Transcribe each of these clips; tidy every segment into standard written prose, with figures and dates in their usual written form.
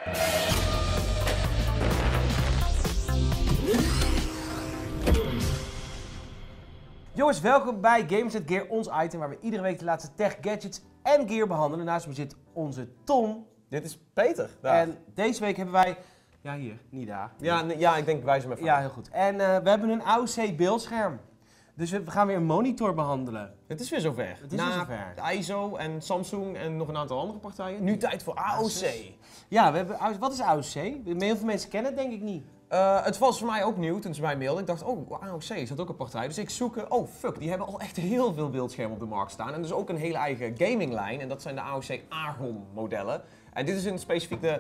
Jongens, welkom bij Games @ Gear, ons item waar we iedere week de laatste tech, gadgets en gear behandelen. Naast me zit onze Tom. Dit is Peter. Daar. En deze week hebben wij... Ja, hier, niet daar. Ja, ik denk wijs hem even. Ja, heel goed. En we hebben een AOC beeldscherm. Dus we gaan weer een monitor behandelen. Het is weer zover. Het is weer zover. ISO en Samsung en nog een aantal andere partijen. Nu tijd voor AOC. Ja, we hebben, wat is AOC? Heel veel mensen kennen het denk ik niet. Het was voor mij ook nieuw toen ze mij mailden. Ik dacht, oh, AOC is dat ook een partij. Dus ik zoek, oh fuck, die hebben al echt heel veel beeldschermen op de markt staan. En dus ook een hele eigen gaminglijn. En dat zijn de AOC Argon modellen. En dit is in specifiek de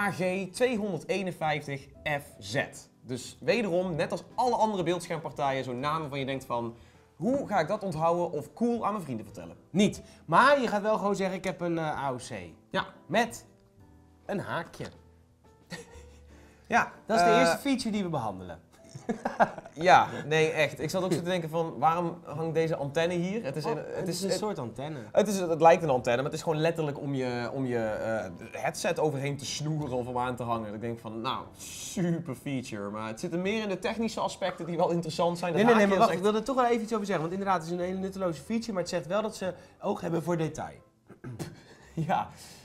AG251FZ. Dus wederom, net als alle andere beeldschermpartijen, zo'n naam waarvan je denkt van... Hoe ga ik dat onthouden of cool aan mijn vrienden vertellen? Niet. Maar je gaat wel gewoon zeggen, ik heb een AOC. Ja. Met een haakje. Ja. Dat is de eerste feature die we behandelen. Ja, nee echt. Ik zat ook zo te denken van, waarom hangt deze antenne hier? Het is een soort antenne. Het lijkt een antenne, maar het is gewoon letterlijk om je headset overheen te snoeren of om aan te hangen. Ik denk van, nou, super feature. Maar het zit er meer in de technische aspecten die wel interessant zijn. Nee, maar wacht, ik wil er toch wel even iets over zeggen. Want inderdaad, het is een hele nutteloze feature, maar het zegt wel dat ze oog hebben voor detail. Ja,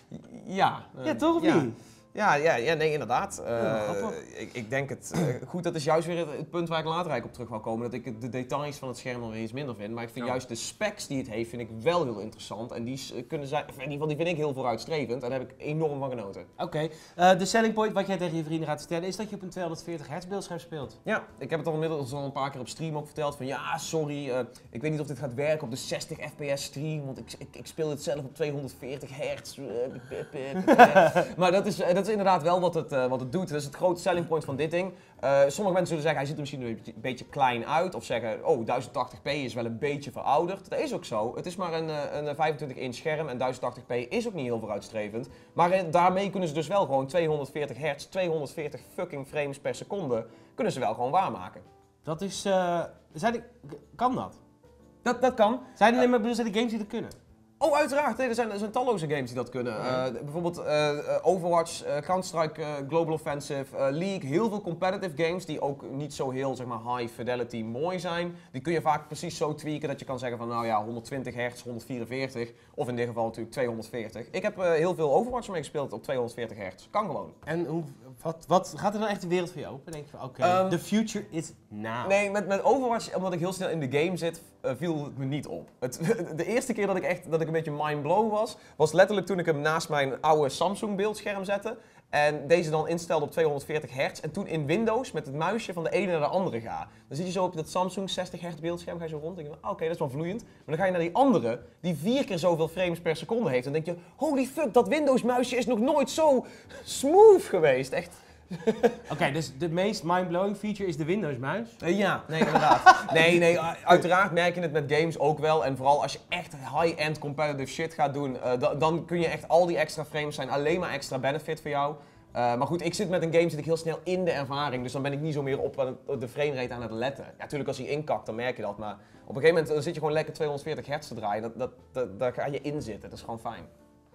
toch of niet? Ja, nee, inderdaad. Ik denk goed, dat is juist weer het punt waar ik later op terug wil komen. Dat ik de details van het scherm nog eens minder vind. Maar ik vind juist de specs die het heeft, vind ik wel heel interessant. En die kunnen zijn, in ieder geval die vind ik heel vooruitstrevend. En daar heb ik enorm van genoten. Oké. De selling point wat jij tegen je vrienden gaat vertellen, is dat je op een 240 Hz beeldscherm speelt. Ja, ik heb het al inmiddels al een paar keer op stream ook verteld. Van ja, sorry, ik weet niet of dit gaat werken op de 60 fps stream. Want ik speel het zelf op 240 hertz. Maar dat is inderdaad wel wat het doet. Dat is het grote selling point van dit ding. Sommige mensen zullen zeggen, hij ziet er misschien een beetje klein uit. Of zeggen, oh, 1080p is wel een beetje verouderd. Dat is ook zo. Het is maar een 25-inch scherm en 1080p is ook niet heel vooruitstrevend. Maar daarmee kunnen ze dus wel gewoon 240 hertz, 240 fucking frames per seconde, kunnen ze wel gewoon waarmaken. Dat is... kan dat? Dat kan. Zijn er alleen maar games die dat kunnen? Oh, uiteraard. Nee, er zijn talloze games die dat kunnen. Bijvoorbeeld Overwatch, Counter-Strike, Global Offensive, League. Heel veel competitive games die ook niet zo heel, zeg maar, high fidelity mooi zijn. Die kun je vaak precies zo tweaken dat je kan zeggen van, nou ja, 120 hertz, 144. Of in dit geval natuurlijk 240. Ik heb heel veel Overwatch mee gespeeld op 240 hertz. Kan gewoon. En wat gaat er dan echt de wereld voor je open? Denk je van, oké, the future is now. Nee, met Overwatch, omdat ik heel snel in de game zit, viel het me niet op. De eerste keer dat ik een beetje mindblown was letterlijk toen ik hem naast mijn oude Samsung beeldscherm zette. En deze dan instelde op 240 hertz. En toen in Windows met het muisje van de ene naar de andere ga. Dan zit je zo op dat Samsung 60 hertz beeldscherm, ga je zo rond en denk je, oké, dat is wel vloeiend. Maar dan ga je naar die andere, die 4 keer zoveel frames per seconde heeft. En dan denk je, holy fuck, dat Windows muisje is nog nooit zo smooth geweest. Echt. Oké, dus de meest mindblowing feature is de Windows muis? Ja, nee, inderdaad. Nee, uiteraard merk je het met games ook wel. En vooral als je echt high-end competitive shit gaat doen, dan kun je echt al die extra frames zijn alleen maar extra benefit voor jou. Maar goed, ik zit met een game zit ik heel snel in de ervaring, dus dan ben ik niet zo meer op de framerate aan het letten. Ja, natuurlijk als hij inkakt, dan merk je dat, maar op een gegeven moment dan zit je gewoon lekker 240 hertz te draaien. Daar ga je in zitten, dat is gewoon fijn.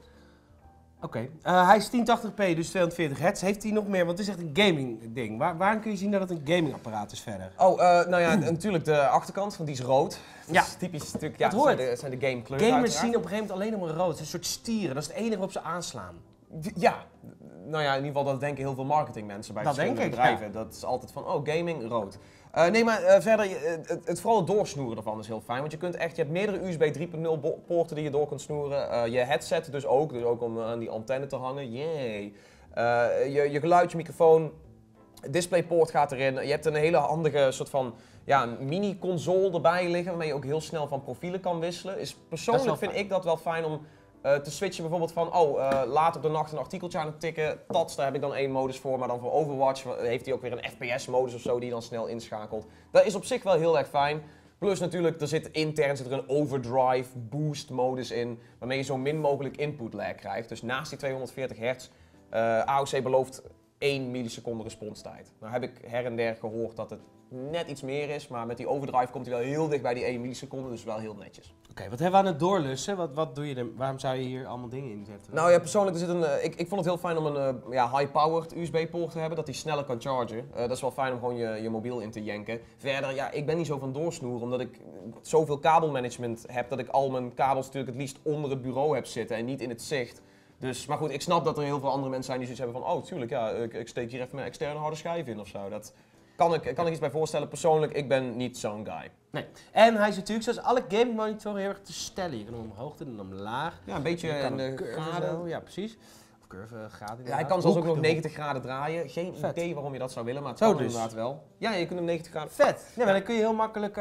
Oké, hij is 1080p, dus 240 hertz. Heeft hij nog meer? Want het is echt een gaming ding. Waarom kun je zien dat het een gamingapparaat is verder? Oh, nou ja, natuurlijk de achterkant, want die is rood. Ja. Typisch natuurlijk, ja, dat zijn de game kleuren. Gamers zien op een gegeven moment alleen nog maar rood. Het is een soort stieren, dat is het enige waarop ze aanslaan. Ja, nou ja, in ieder geval dat denken heel veel marketingmensen bij verschillende bedrijven. Ja. Dat is altijd van, oh, gaming, rood. Nee, maar verder, vooral het doorsnoeren ervan is heel fijn. Want je hebt meerdere USB 3.0 poorten die je door kunt snoeren. Je headset dus ook om aan die antenne te hangen. Yay. Je geluid, je microfoon, DisplayPort gaat erin. Je hebt een hele handige soort van mini-console erbij liggen, waarmee je ook heel snel van profielen kan wisselen. Persoonlijk vind ik dat wel fijn om te switchen bijvoorbeeld van, laat op de nacht een artikeltje aan het tikken. Tats, daar heb ik dan één modus voor, maar dan voor Overwatch heeft hij ook weer een FPS-modus of zo die je dan snel inschakelt. Dat is op zich wel heel erg fijn. Plus natuurlijk, intern zit er een overdrive boost modus in, waarmee je zo min mogelijk input lag krijgt. Dus naast die 240 hertz, AOC belooft 1 milliseconde responstijd. Nou heb ik her en der gehoord dat het net iets meer is, maar met die overdrive komt hij wel heel dicht bij die 1 milliseconde, dus wel heel netjes. Oké, wat hebben we aan het doorlussen? Wat doe je er? Waarom zou je hier allemaal dingen in zetten? Nou ja, persoonlijk er zit ik vond het heel fijn om een high-powered USB-poort te hebben, dat die sneller kan chargen. Dat is wel fijn om gewoon je mobiel in te jenken. Verder, ja, ik ben niet zo van doorsnoeren, omdat ik zoveel kabelmanagement heb, dat ik al mijn kabels natuurlijk het liefst onder het bureau heb zitten en niet in het zicht. Dus, maar goed, ik snap dat er heel veel andere mensen zijn die zoiets hebben van, oh tuurlijk, ja, ik steek hier even mijn externe harde schijf in of zo. Dat kan ik iets bij voorstellen. Persoonlijk, ik ben niet zo'n guy. Nee. En hij is natuurlijk zoals alle gaming monitoren heel erg te stellen. Je kan hem omhoog doen en omlaag. Ja, een beetje in de graden. Ja, precies. Of curve graden. Ja, hij kan zelfs ook nog 90 graden draaien. Geen idee waarom je dat zou willen, maar het kan dus inderdaad wel. Ja, je kunt hem 90 graden. Vet. Ja, maar dan kun je heel makkelijk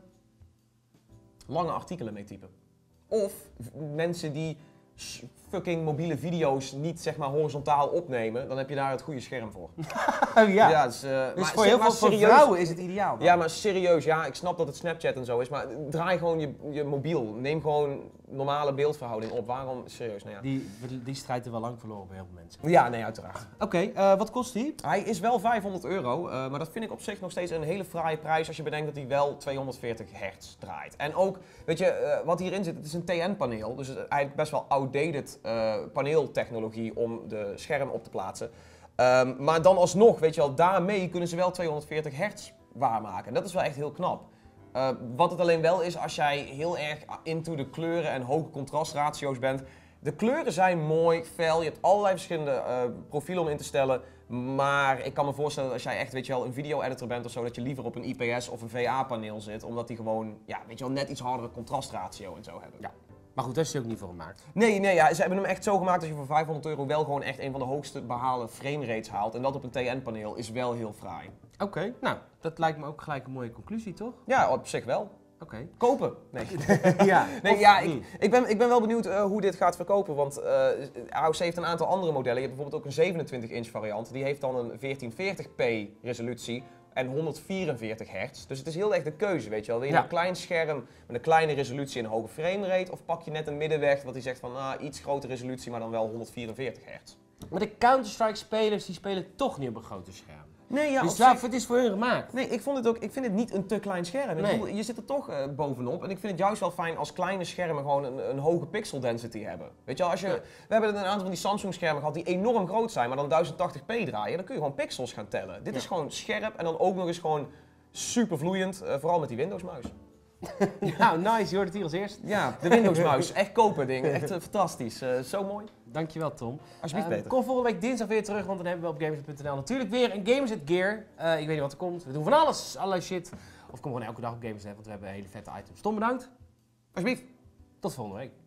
lange artikelen mee typen. Of mensen die fucking mobiele video's niet zeg maar horizontaal opnemen, dan heb je daar het goede scherm voor. Ja, dus voor heel veel vrouwen is het ideaal. Dan. Ja, maar serieus, ja, ik snap dat het Snapchat en zo is, maar draai gewoon je mobiel. Neem gewoon normale beeldverhouding op. Waarom? Serieus, nou ja. Die strijd er wel lang verloren bij heel veel mensen. Ja, nee, uiteraard. Oké, wat kost die? Hij is wel €500, maar dat vind ik op zich nog steeds een hele fraaie prijs als je bedenkt dat hij wel 240 hertz draait. En ook, weet je, wat hierin zit, het is een TN-paneel, dus eigenlijk best wel outdated paneeltechnologie om de scherm op te plaatsen. Maar dan alsnog, weet je wel, daarmee kunnen ze wel 240 hertz waarmaken. En dat is wel echt heel knap. Wat het alleen wel is, als jij heel erg into de kleuren en hoge contrastratio's bent. De kleuren zijn mooi, fel, je hebt allerlei verschillende profielen om in te stellen. Maar ik kan me voorstellen dat als jij echt, weet je wel, een video-editor bent of zo, dat je liever op een IPS of een VA-paneel zit. Omdat die gewoon, ja, weet je wel, net iets hardere contrastratio en zo hebben. Ja. Maar goed, daar is hij ook niet voor gemaakt. Nee, ja, ze hebben hem echt zo gemaakt dat je voor €500 wel gewoon echt een van de hoogste behalen framerates haalt. En dat op een TN-paneel is wel heel fraai. Oké, nou, dat lijkt me ook gelijk een mooie conclusie, toch? Ja, op zich wel. Oké. Kopen? Nee. Ja. Nee, ja, ik ben wel benieuwd hoe dit gaat verkopen, want AOC heeft een aantal andere modellen. Je hebt bijvoorbeeld ook een 27-inch variant, die heeft dan een 1440p resolutie en 144 hertz. Dus het is heel erg de keuze, weet je wel. Wil je een klein scherm met een kleine resolutie en een hoge framerate, of pak je net een middenweg wat die zegt van iets grotere resolutie, maar dan wel 144 hertz. Maar de Counter-Strike spelers die spelen toch niet op een grote scherm. Nee, ja, dus het is voor hun gemaakt. Nee, ik vind het niet een te klein scherm. Nee. Je zit er toch bovenop. En ik vind het juist wel fijn als kleine schermen gewoon een hoge pixel density hebben. Weet je wel, we hebben een aantal van die Samsung schermen gehad die enorm groot zijn, maar dan 1080p draaien. Dan kun je gewoon pixels gaan tellen. Dit is gewoon scherp en dan ook nog eens gewoon super vloeiend. Vooral met die Windows muis. Nou, nice. Je hoort het hier als eerst. Ja, de Windows muis. Echt kopen ding. Echt fantastisch. Zo mooi. Dankjewel, Tom. Alsjeblieft, Peter. Kom volgende week dinsdag weer terug, want dan hebben we op Gamers.nl natuurlijk weer een Gamers at Gear. Ik weet niet wat er komt. We doen van alles. Allerlei shit. Of kom gewoon elke dag op Gamers, want we hebben hele vette items. Tom, bedankt. Alsjeblieft. Tot volgende week.